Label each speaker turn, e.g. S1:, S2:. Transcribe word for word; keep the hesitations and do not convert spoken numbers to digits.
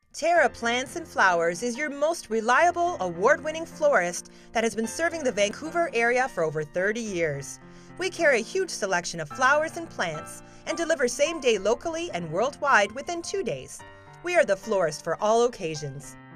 S1: Terra Plants and Flowers is your most reliable, award-winning florist that has been serving the Vancouver area for over thirty years. We carry a huge selection of flowers and plants and deliver same-day locally and worldwide within two days. We are the florist for all occasions.